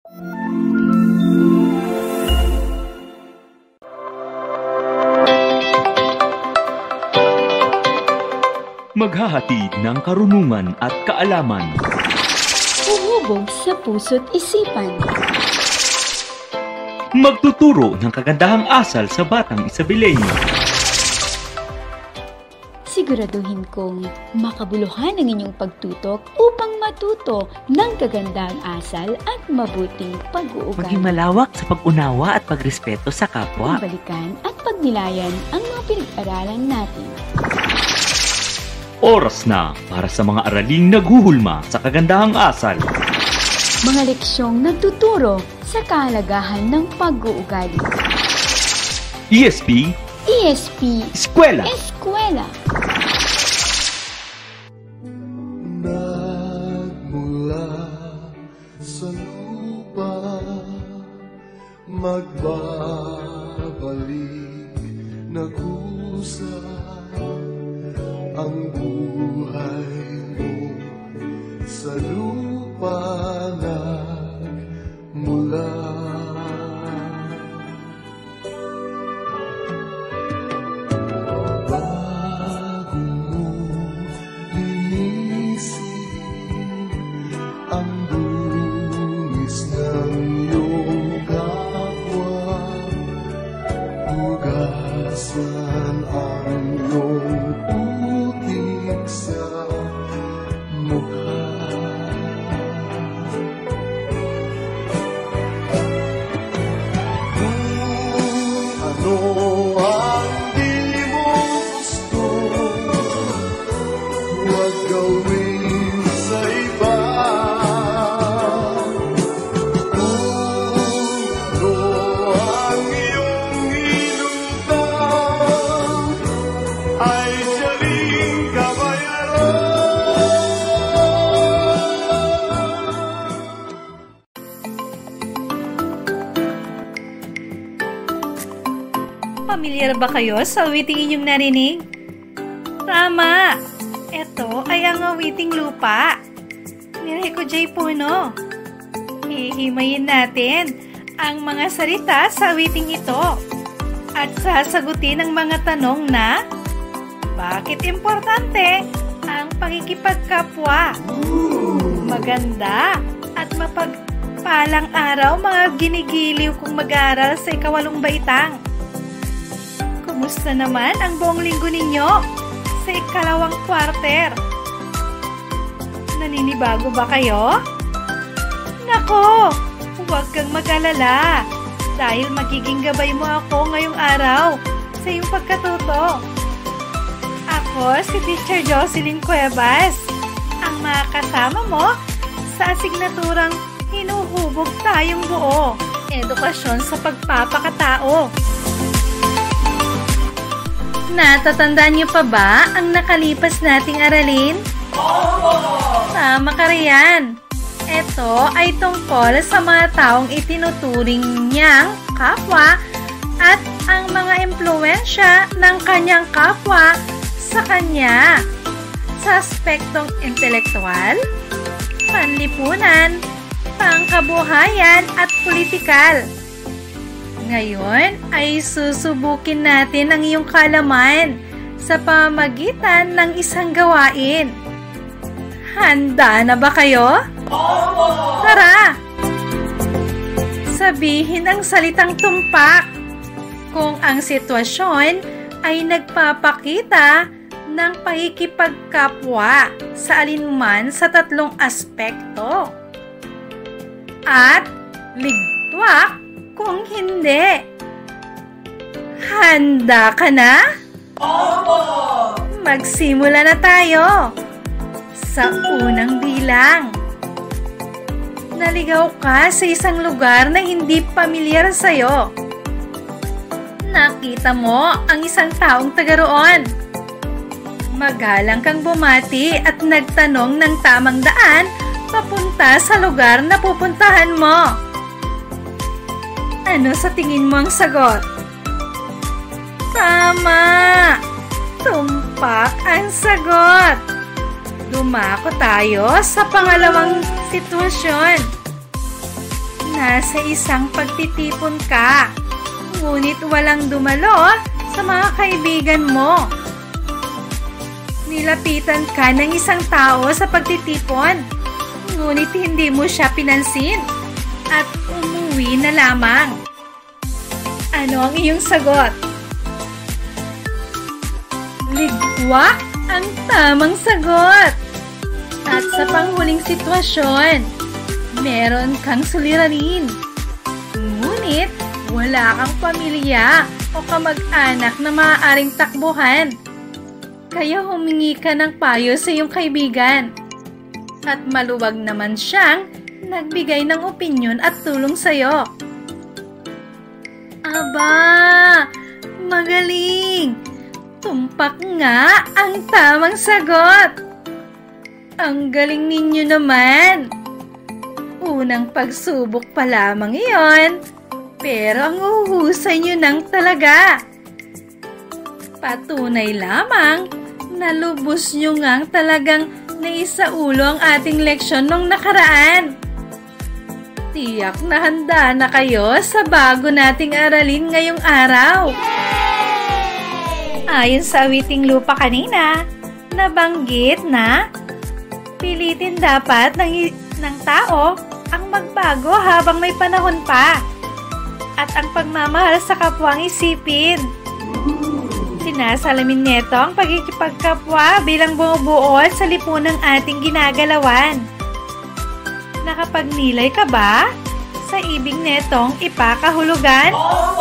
Maghahatid ng karunungan at kaalaman. Uhubog sa puso't isipan. Magtuturo ng kagandahang asal sa batang Isabeleño. Siguraduhin kong makabuluhan ang inyong pagtutok upang matuto ng kagandahang asal at mabuting pag-uugali. Maging malawak sa pag-unawa at pagrespeto sa kapwa. Balikan at pagnilayan ang mga pinag-aralan natin. Oras na para sa mga araling naghuhulma sa kagandahang asal. Mga leksyong nagtuturo sa kahalagahan ng pag-uugali. ESP Eskwela. Nagmula sa lupa, magbabalik na kusa ang buhay mo sa lupa nagmula. Bago mo linisin ang dungis ng iyong kapwa, hugasan ang iyong putik sa mukha. Kung ano ang di mo gusto, huwag gawin sa iba. Kung ano ang iyong inutang, ay siya rin kabayaran. Pamilyar ba kayo sa awiting inyong narinig? Tama! Ito ay ang awiting lupa. Ni Rico J. Puno. Hihimayin natin ang mga salita sa awiting ito at sasagutin ang mga tanong na bakit importante ang pakikipagkapwa? Maganda at mapagpalang araw mga ginigiliw kong mag-aaral sa ikawalong baitang. Kumusta naman ang buong linggo ninyo sa ikalawang quarter? Naninibago ba kayo? Nako, huwag kang mag-alala dahil magiging gabay mo ako ngayong araw sa iyong pagkatuto. Ako si Teacher Jocelyn Cuevas, ang makakasama mo sa asignaturang Hinuhubog Tayong Buo, Edukasyon sa Pagpapakatao. Natatandaan niyo pa ba ang nakalipas nating aralin? Oo! Tama ka riyan. Ito ay tungkol sa mga taong itinuturing niyang kapwa at ang mga impluwensya ng kanyang kapwa sa kanya sa aspektong intelektual, panlipunan, pangkabuhayan at politikal. Ngayon ay susubukin natin ang iyong kaalaman sa pamamagitan ng isang gawain. Handa na ba kayo? Opo! Tara! Sabihin ang salitang tumpak kung ang sitwasyon ay nagpapakita ng pakikipagkapwa sa alinman sa tatlong aspekto. At ligtwak kung hindi. Handa ka na? Opo! Magsimula na tayo. Sa unang bilang. Naligaw ka sa isang lugar na hindi pamilyar sa'yo. Nakita mo ang isang taong taga roon. Magalang kang bumati at nagtanong ng tamang daan papunta sa lugar na pupuntahan mo. Ano sa tingin mo ang sagot? Tama! Tumpak ang sagot. Dumako tayo sa pangalawang sitwasyon. nasa isang pagtitipon ka, ngunit walang dumalo sa mga kaibigan mo. Nilapitan ka ng isang tao sa pagtitipon, ngunit hindi mo siya pinansin at umuwi na lamang. Ano ang iyong sagot? Ligwa ang tamang sagot. At sa panghuling sitwasyon, meron kang suliranin. Ngunit wala kang pamilya o kamag-anak na maaaring takbuhan. Kaya humingi ka ng payo sa iyong kaibigan. At maluwag naman siyang nagbigay ng opinyon at tulong sa iyo. Aba, magaling! Tumpak nga ang tamang sagot. Ang galing ninyo naman. Unang pagsubok pa lamang iyon, pero ang uhusay nyo nang talaga. Patunay lamang na lubos nyo ngang talagang naisaulo ang ating leksyon nung nakaraan. Tiyak na handa na kayo sa bago nating aralin ngayong araw. Ayon sa awiting lupa kanina, nabanggit na pilitin dapat ng tao ang magbago habang may panahon pa at ang pagmamahal sa kapwa ang isipin. Sinasalamin nito ang pagkikipagkapwa bilang bumubuo sa lipunang ating ginagalawan. Nakapagnilay ka ba sa ibig netong ipakahulugan?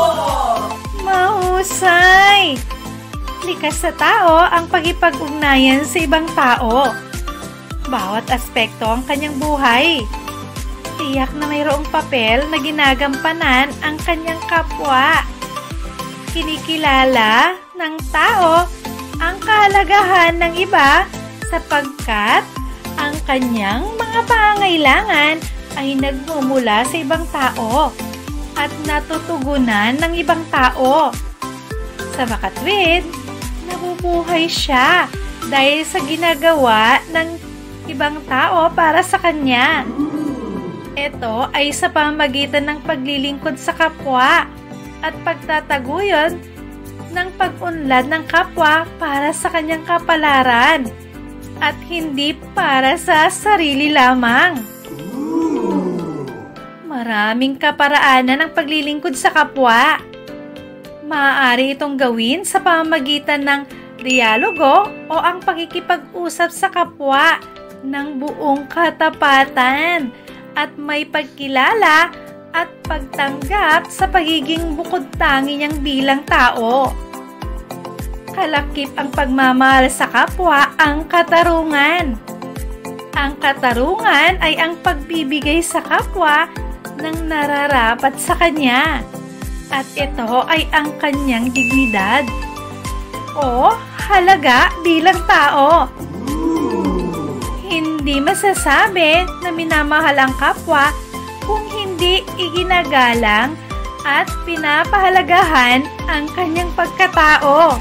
Mahusay! Likas sa tao ang pagkipag-ugnayan sa ibang tao. Bawat aspekto ang kanyang buhay. Tiyak na mayroong papel na ginagampanan ang kanyang kapwa. Kinikilala ng tao ang kahalagahan ng iba sapagkat ang kanyang mga pangangailangan ay nagmumula sa ibang tao at natutugunan ng ibang tao. Sa makatwid, nabubuhay siya dahil sa ginagawa ng ibang tao para sa kanya. Ito ay sa pamamagitan ng paglilingkod sa kapwa at pagtataguyod ng pag-unlad ng kapwa para sa kanyang kapalaran at hindi para sa sarili lamang. Maraming kaparaanan ng paglilingkod sa kapwa. Maaari itong gawin sa pamamagitan ng dialogo o ang pakikipag-usap sa kapwa ng buong katapatan at may pagkilala at pagtanggap sa pagiging bukod-tangi niyang bilang tao. Kalakip ang pagmamahal sa kapwa ang katarungan. Ang katarungan ay ang pagbibigay sa kapwa ng nararapat sa kanya. At ito ay ang kanyang dignidad o halaga bilang tao. Hindi masasabi na minamahal ang kapwa kung hindi iginagalang at pinapahalagahan ang kanyang pagkatao.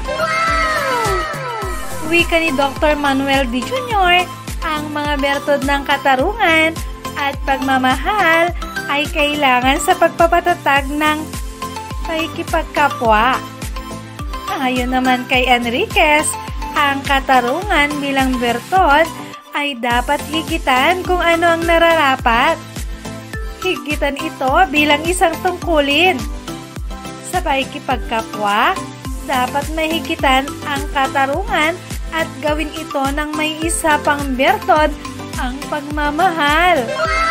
Wika ni Dr. Manuel D. Jr., ang mga bertod ng katarungan at pagmamahal ay kailangan sa pagpapatatag ng pakikipagkapwa. Ayon naman kay Enriquez, ang katarungan bilang bertod ay dapat higitan kung ano ang nararapat. Higitan ito bilang isang tungkulin. Sa pakikipagkapwa, dapat mahigitan ang katarungan at gawin ito ng may isa pang bertod, ang pagmamahal.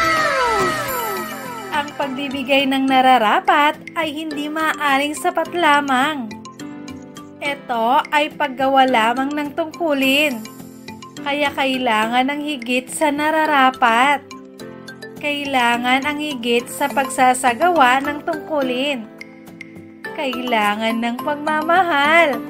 Ang pagbibigay ng nararapat ay hindi maaaring sapat lamang. Ito ay paggawa lamang ng tungkulin. Kaya kailangan ng higit sa nararapat. Kailangan ang higit sa pagsasagawa ng tungkulin. Kailangan ng pagmamahal.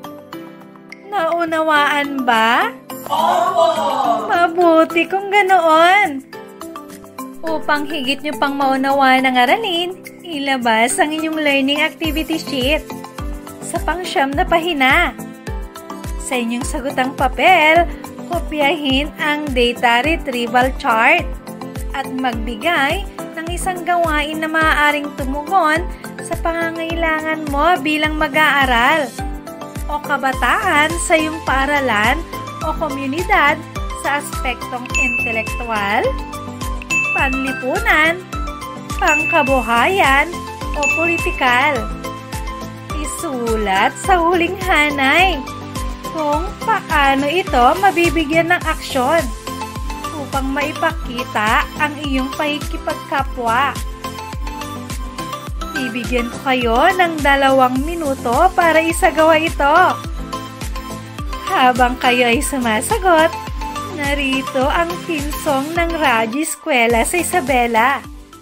Naunawaan ba? Opo! Mabuti kung ganoon. Upang higit nyo pang maunawaan ang aralin, ilabas ang inyong learning activity sheet sa pang-siyam na pahina. Sa inyong sagutang papel, kopyahin ang data retrieval chart at magbigay ng isang gawain na maaaring tumugon sa pangangailangan mo bilang mag-aaral o kabataan sa iyong paaralan o komunidad sa aspektong intelektual, panlipunan, pangkabuhayan o politikal. Isulat sa huling hanay kung paano ito mabibigyan ng aksyon upang maipakita ang iyong pakikipagkapwa. Bibigyan ko kayo ng 2 minuto para isagawa ito. Habang kayo ay sumasagot, narito ang tinsong ng Radyo Eskwela sa Isabela.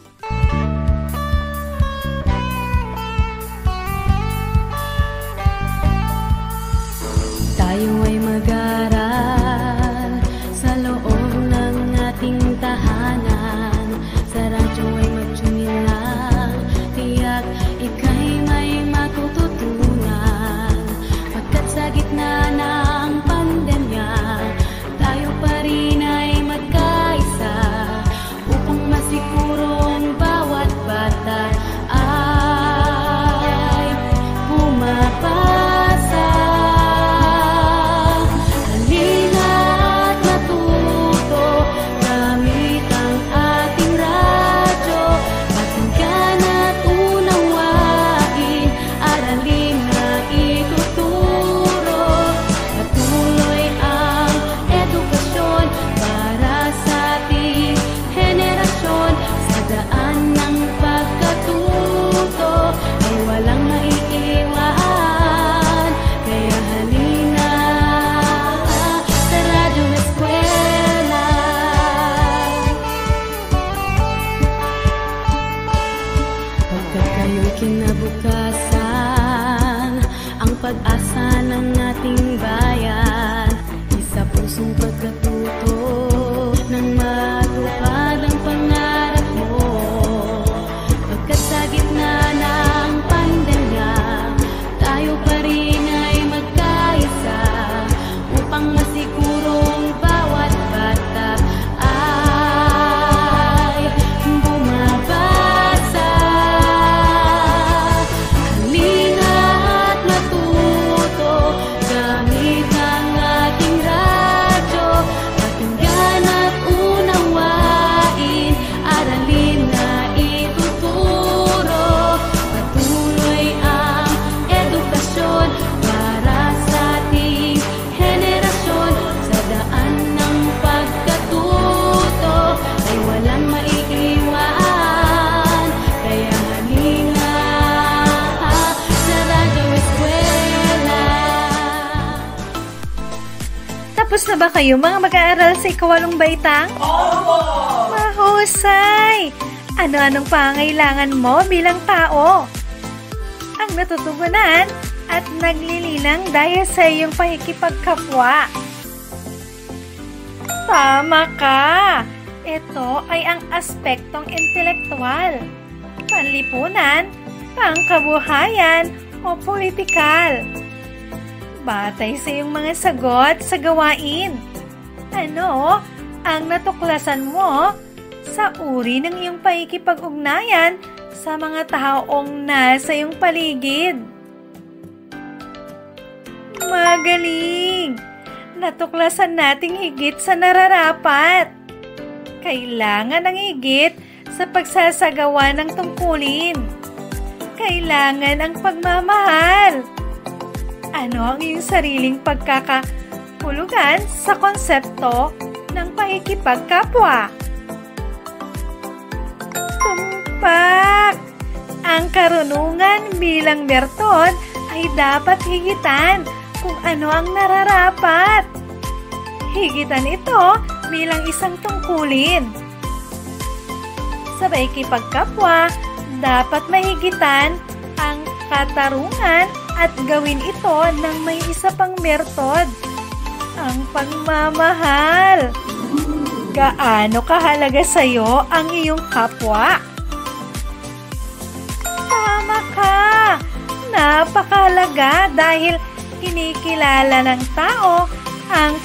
Tayo ay mag-aral sa loob ng ating tahanan. Sa radyo ay mag-tune lang, tiyak ika'y may matututunan. Pagkat sa gitna ng pandemya, tayo pa rin ay magkaisa upang masigurong bawat bata ay pumapasa. Halina't matuto gamit ang ating radyo, pakinggan at unawain, aralin na ituturo. Patuloy ang edukasyon para sa ating henerasyon. Sa daan ng pagkatuto ay walang maiiwan. Kaya halina sa Radyo Eskwela. Pagkat kayo'y kinabukasan, ang pag-asa ng ating bayan, isa pusong pagkatuto nang matupad ang pangarap mo. Pagkat sa gitna ng pandemya, tayo pa rin ay magkaisa upang masigurong bawat bata ay bumabasa. Halina't matuto gamit ang ating radyo, pakinggan at unawain, aralin na ituturo. Patuloy ang edukasyon para sa ating henerasyon. Sa daan ng pagkatuto ay walang maiiwan. Kaya halina sa Radyo Eskwela. Tapos na ba kayo mga mag-aaral sa ika-8 baitang? Opo! Mahusay! Ano-anong pangangailangan mo bilang tao? Ang natutugunan at naglilinang dahil sa iyong pakikipagkapwa. Tama ka! Ito ay ang aspektong intelektual, panlipunan, pangkabuhayan o politikal. Batay sa iyong mga sagot sa gawain, ano ang natuklasan mo sa uri ng iyong pakikipag-ugnayan sa mga taong nasa iyong paligid? Magaling! Natuklasan nating higit sa nararapat. Kailangan ng higit sa pagsasagawa ng tungkulin. Kailangan ang pagmamahal. Ano ang iyong sariling pagkakahulugan sa konsepto ng pakikipagkapwa? Tumpak! Ang karunungan bilang bertod ay dapat higitan kung ano ang nararapat. Higitan ito bilang isang tungkulin. Sa pakikipagkapwa, dapat mahigitan ang katarungan at gawin ito ng may isa pang bertod, ang pagmamahal. Gaano kahalaga sa iyo ang iyong kapwa? Tama ka! Napakahalaga dahil kinikilala ng tao ang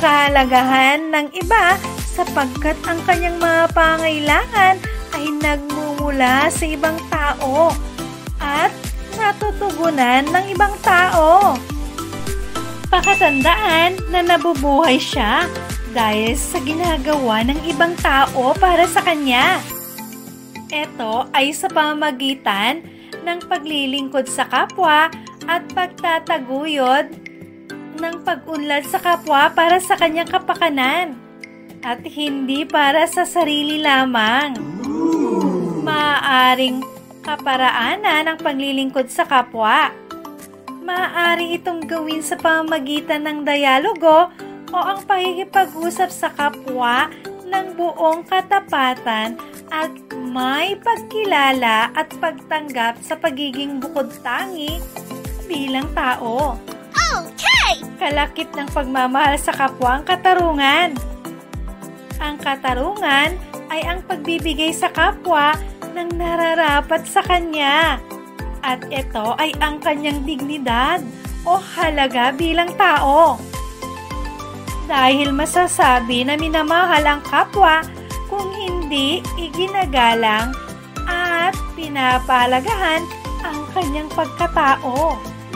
kahalagahan ng iba sapagkat ang kanyang mga pangailangan ay nagmumula mula sa ibang tao at natutugunan ng ibang tao. Pakatandaan na nabubuhay siya dahil sa ginagawa ng ibang tao para sa kanya. Ito ay sa pamamagitan ng paglilingkod sa kapwa at pagtataguyod ng pag-unlad sa kapwa para sa kanyang kapakanan at hindi para sa sarili lamang. Maaaring kaparaanan ng paglilingkod sa kapwa. Maaari itong gawin sa pamamagitan ng dialogo o ang pakikipag-usap sa kapwa ng buong katapatan at may pagkilala at pagtanggap sa pagiging bukod-tangi bilang tao. Okay! Kalakip ng pagmamahal sa kapwa ang katarungan. Ang katarungan ay ang pagbibigay sa kapwa ng nararapat sa kanya. At ito ay ang kanyang dignidad o halaga bilang tao. Dahil masasabi na minamahal ang kapwa kung hindi iginagalang at pinapalagahan ang kanyang pagkatao.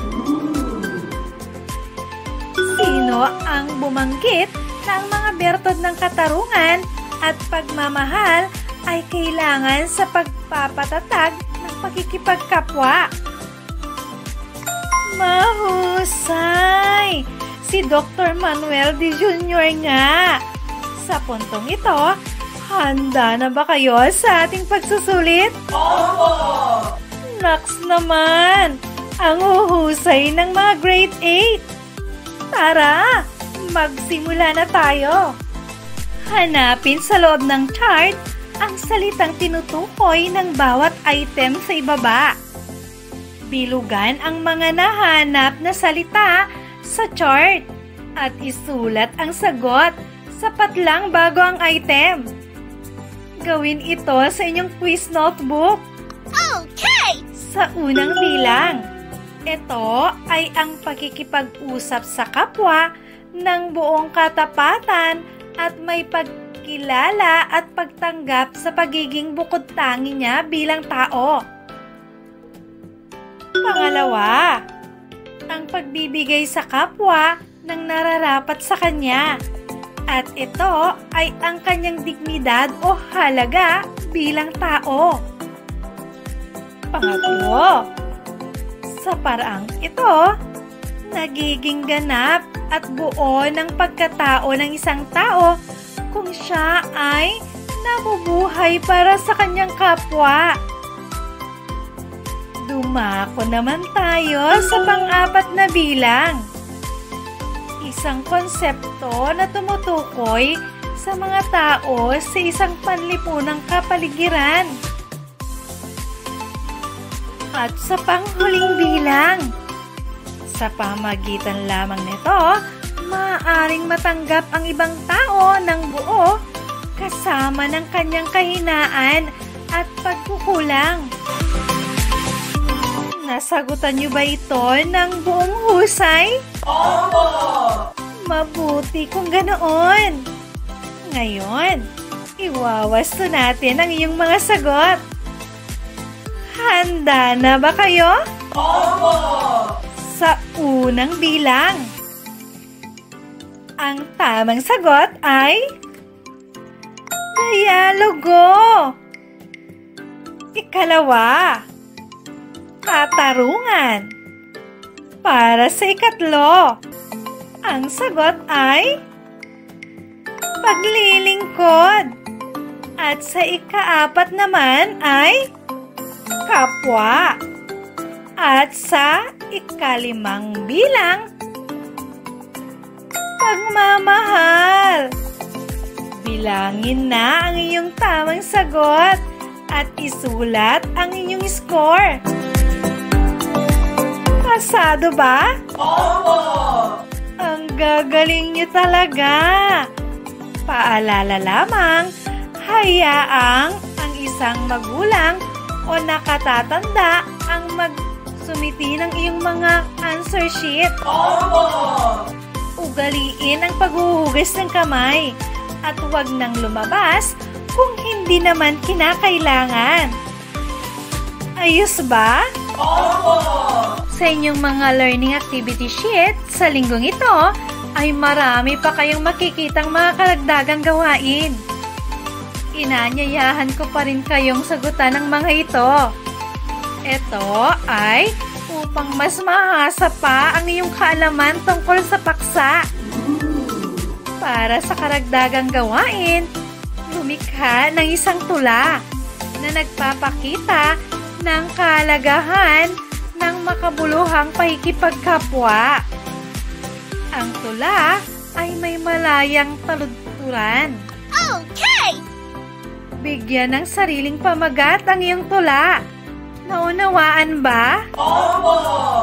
Sino ang bumanggit na ang mga bertod ng katarungan at pagmamahal ay kailangan sa pagpapatatag ng pakikipagkapwa? Mahusay! Si Dr. Manuel D. Jr. nga. Sa puntong ito, handa na ba kayo sa ating pagsusulit? Opo! Naks naman! Ang huhusay ng mga grade 8. Tara, magsimula na tayo. Hanapin sa loob ng chart ang salitang tinutukoy ng bawat item sa ibaba. Bilugan ang mga nahanap na salita sa chart at isulat ang sagot sapat lang bago ang item. Gawin ito sa inyong quiz notebook. Okay! Sa unang bilang, ito ay ang pakikipag-usap sa kapwa ng buong katapatan at may pagkilala at pagtanggap sa pagiging bukod-tangi niya bilang tao. Pangalawa, ang pagbibigay sa kapwa ng nararapat sa kanya. At ito ay ang kanyang dignidad o halaga bilang tao. Pangatlo, sa paraang ito, nagiging ganap at buo ng pagkatao ng isang tao kung siya ay nabubuhay para sa kanyang kapwa. Dumako naman tayo sa pang-apat na bilang. Isang konsepto na tumutukoy sa mga tao sa isang panlipunang kapaligiran. At sa panghuling bilang, sa pamagitan lamang nito, maaaring matanggap ang ibang tao ng buo kasama ng kanyang kahinaan at pagkukulang. Nasagutan niyo ba ito ng buong husay? Opo! Mabuti kung ganoon. Ngayon, iwawasto natin ang iyong mga sagot. Handa na ba kayo? Opo! Sa unang bilang, ang tamang sagot ay dialogo. Ikalawa, katarungan. Para sa ikatlo, ang sagot ay paglilingkod. At sa ikaapat naman ay kapwa. At sa ikalimang bilang, pagmamahal. Bilangin na ang iyong tamang sagot at isulat ang inyong score. Pasado ba? Opo! Ang gagaling niyo talaga. Paalala lamang, hayaang ang isang magulang o nakatatanda ang magsumiti ng iyong mga answer sheet. Opo! Ugaliin ang paghuhugas ng kamay at huwag nang lumabas kung hindi naman kinakailangan. Ayos ba? Opo! Sa inyong mga learning activity sheet sa linggong ito, ay marami pa kayong makikitang mga karagdagang gawain. Inanyayahan ko pa rin kayong sagutan ng mga ito. Ito ay upang mas mahasa pa ang iyong kaalaman tungkol sa paksa. Para sa karagdagang gawain, lumikha ng isang tula na nagpapakita ng kahalagahan ng makabuluhang pakikipagkapwa. Ang tula ay may malayang taludturan. Okay! Bigyan ng sariling pamagat ang iyong tula. Naunawaan ba? Opo!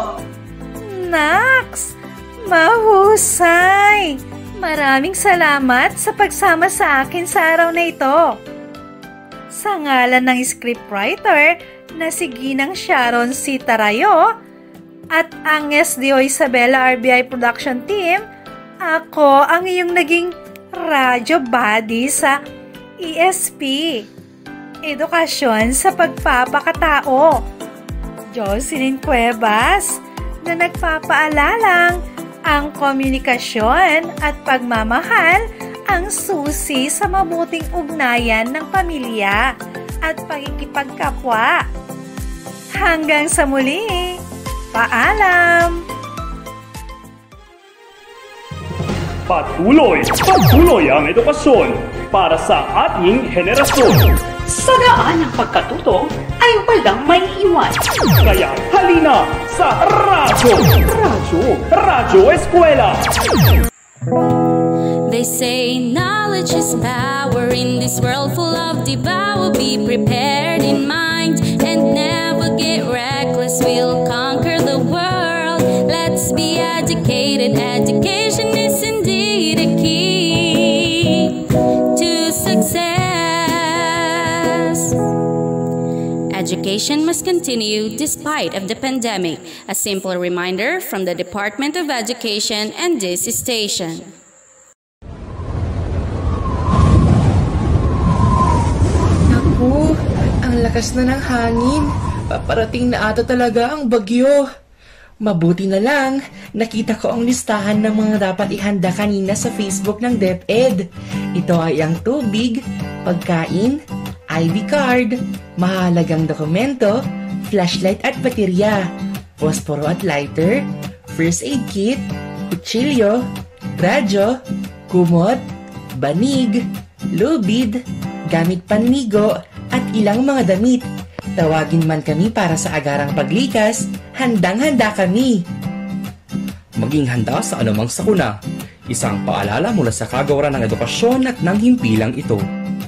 Naks! Mahusay! Maraming salamat sa pagsama sa akin sa araw na ito. Sa ngalan ng scriptwriter na si Ginang Sharon C. Tarayo at ang SDO Isabela RBI Production Team, ako ang iyong naging radyo buddy sa ESP, Edukasyon sa Pagpapakatao. Jocelyn Cuevas, na nagpapaalalang ang komunikasyon at pagmamahal ang susi sa mabuting ugnayan ng pamilya at pagkikipagkapwa. Hanggang sa muli, paalam! Patuloy ang edukasyon para sa ating henerasyon. Sa daan ng pagkatuto ay walang may iwan. Kaya halina sa Radyo Eskwela! They say knowledge is power in this world full of devour. Be prepared in mind and never get reckless. We'll conquer the world. Let's be educated. Education is indeed a key to success. Education must continue despite of the pandemic. A simple reminder from the Department of Education and this station. Naku, ang lakas na ng hangin. Paparating na ata talaga ang bagyo. Mabuti na lang, nakita ko ang listahan ng mga dapat ihanda kanina sa Facebook ng DepEd. Ito ay ang tubig, pagkain, ID card, mahalagang dokumento, flashlight at baterya, posporo at lighter, first aid kit, kutsilyo, radyo, kumot, banig, lubid, gamit panligo, at ilang mga damit. Tawagin man kami para sa agarang paglikas, handang-handa kami. Maging handa sa anumang sakuna. Isang paalala mula sa Kagawaran ng Edukasyon at ng himpilang ito.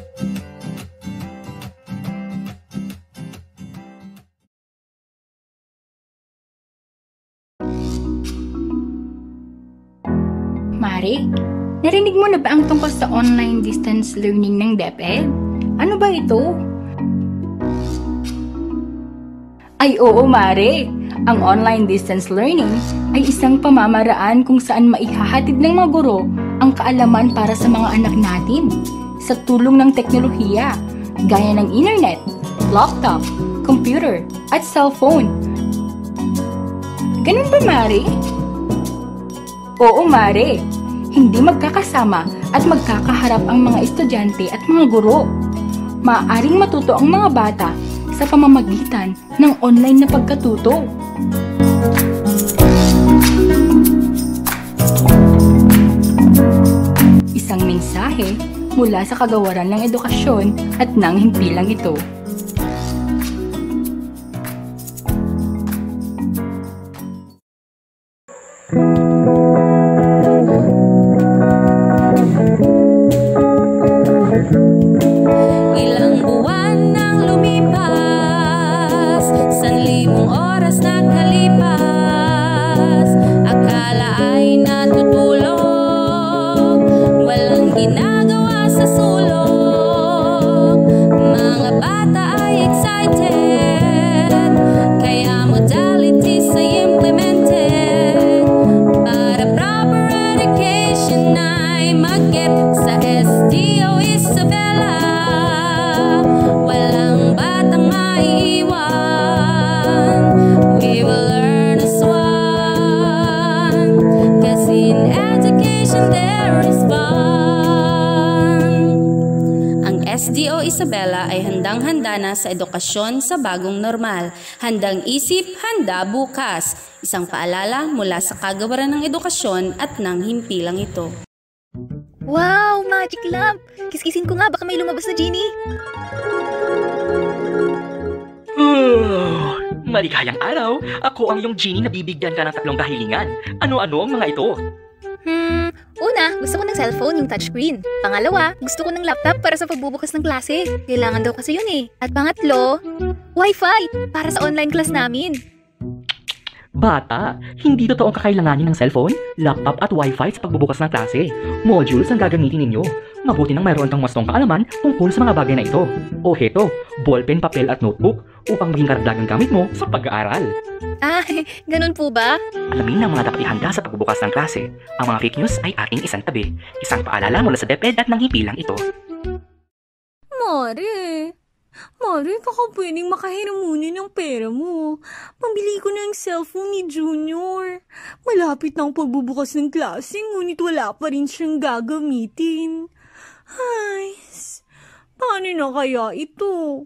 Mari, narinig mo na ba ang tungkol sa online distance learning ng DepEd? Ano ba ito? Ay oo, Mare. Ang online distance learning ay isang pamamaraan kung saan maihahatid ng mga guro ang kaalaman para sa mga anak natin sa tulong ng teknolohiya gaya ng internet, laptop, computer, at cellphone. Ganun ba, Mare? Oo, Mare. Hindi magkakasama at magkakaharap ang mga estudyante at mga guro. Maaaring matuto ang mga bata sa pamamagitan ng online na pagkatuto. Isang mensahe mula sa Kagawaran ng Edukasyon at ng himpilang ito. Ilang buwan nang lumipas, 1,000 oras nakalipas, akala ay natutulog, walang ginagawa sa sulok. Mga bata ay excited, kaya modalities ay implemented, para proper education ay mag-get sa SDO Isabela. Walang batang maiiwan. Isabela ay handang-handa na sa edukasyon sa bagong normal. Handang isip, handa bukas. Isang paalala mula sa Kagawaran ng Edukasyon at ng himpilang ito. Wow! Magic lamp! Kiskisin ko nga, baka may lumabas na genie. Maligayang araw, ako ang iyong genie na bibigyan ka ng 3 kahilingan. Ano-ano ang mga ito? Una, gusto ko ng cellphone, yung touchscreen. Pangalawa, gusto ko ng laptop para sa pagbubukas ng klase. Kailangan daw kasi yun eh. At pangatlo, Wi-Fi para sa online class namin. Bata, hindi totoo ang kakailanganin ng cellphone, laptop at wifi sa pagbubukas ng klase. Modules ang gagamitin ninyo. Mabuti nang mayroon kang wastong kaalaman tungkol sa mga bagay na ito. O heto, ballpen, papel at notebook upang maging karagdagang gamit mo sa pag-aaral. Ganun po ba? Alamin ang mga dapat ihanda sa pagbubukas ng klase. Ang mga fake news ay ating isang tabi. Isang paalala mula sa DepEd at ng himpilang ito. Mare, baka pwedeng makahiram muna ng pera mo. Pambili ko na yung cellphone ni Junior. Malapit na ang pagbubukas ng klase, ngunit wala pa rin siyang gagamitin. Ay, paano na kaya ito?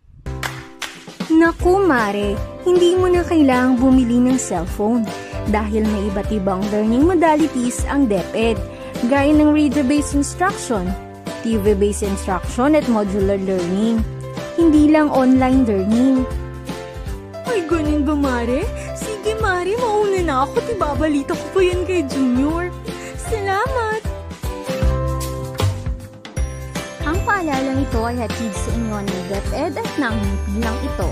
Naku, Mare, hindi mo na kailangang bumili ng cellphone dahil may iba't ibang learning modalities ang DepEd, gaya ng reader-based instruction, TV-based instruction at modular learning. Hindi lang online learning. Ay, ganun ba, Mare? Sige, Mare, mauna na ako. Ibabalita ko pa yan kay Junior. Salamat! Ang paalalang ito ay hatid sa inyo ng DepEd at ng himpilang ito.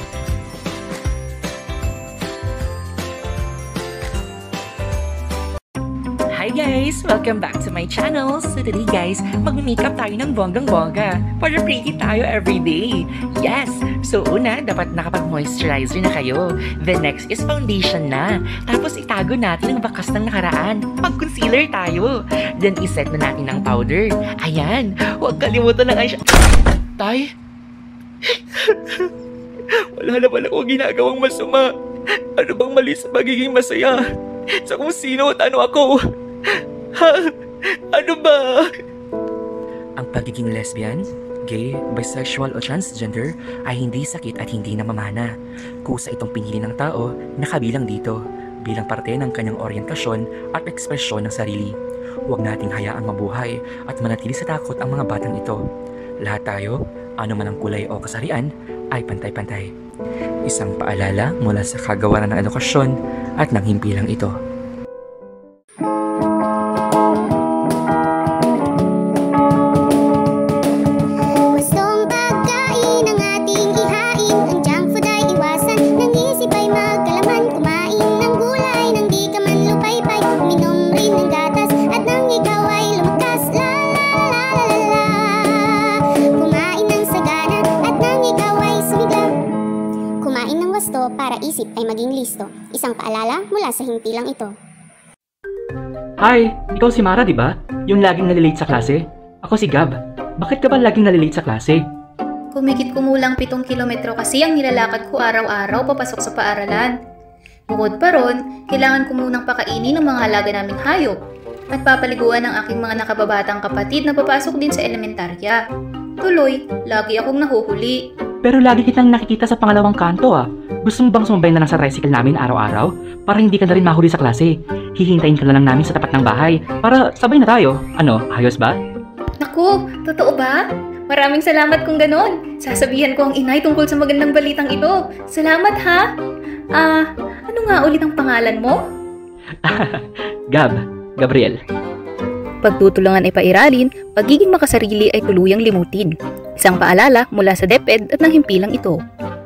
Hi guys! Welcome back to my channel. So today guys, mag-makeup tayo ng bonggang-bongga para pretty tayo everyday. Yes! So una, dapat nakapag-moisturizer na kayo. The next is foundation na. Tapos itago natin ang bakas ng nakaraan. Pag-concealer tayo. Then iset na natin ang powder. Ayan! Huwag kalimutan ng eyeshadow. Tay? Wala naman ako ginagawang masama. Ano bang mali sa pagiging masaya? Sa kung sino at ano ako? Ha? Ano ba? Ang pagiging lesbian, gay, bisexual o transgender ay hindi sakit at hindi namamana. Kusa itong pinili ng tao na kabilang dito bilang parte ng kanyang oryentasyon at ekspresyon ng sarili. Huwag nating hayaang mabuhay at manatili sa takot ang mga batang ito. Lahat tayo, ano man ang kulay o kasarian, ay pantay-pantay. Isang paalala mula sa Kagawaran ng Edukasyon at ng himpilang ito. Para isip ay maging listo. Isang paalala mula sa himpilang ito. Hi! Ikaw si Mara, di ba? Yung laging nalilate sa klase? Ako si Gab. Bakit ka ba laging nalilate sa klase? Kumikit kumulang 7 kilometro kasi ang nilalakad ko araw-araw papasok sa paaralan. Bukod pa ron, kailangan ko munang pakainin ng mga halaga naming hayop at papaliguan ng aking mga nakababatang kapatid na papasok din sa elementarya. Tuloy, lagi akong nahuhuli. Pero lagi kitang nakikita sa pangalawang kanto ah. Gusto mo bang sumabay na lang sa tricycle namin araw-araw? Para hindi ka na rin mahuli sa klase. Hihintayin ka na lang namin sa tapat ng bahay para sabay na tayo. Ano, ayos ba? Naku, totoo ba? Maraming salamat kung ganon. Sasabihan ko ang inay tungkol sa magandang balitang ito. Salamat ha! Ano nga ulit ang pangalan mo? Gabriel. Pagtutulungan ay pairalin, pagiging makasarili ay tuluyang limutin. Isang paalala mula sa DepEd at ng himpilang ito.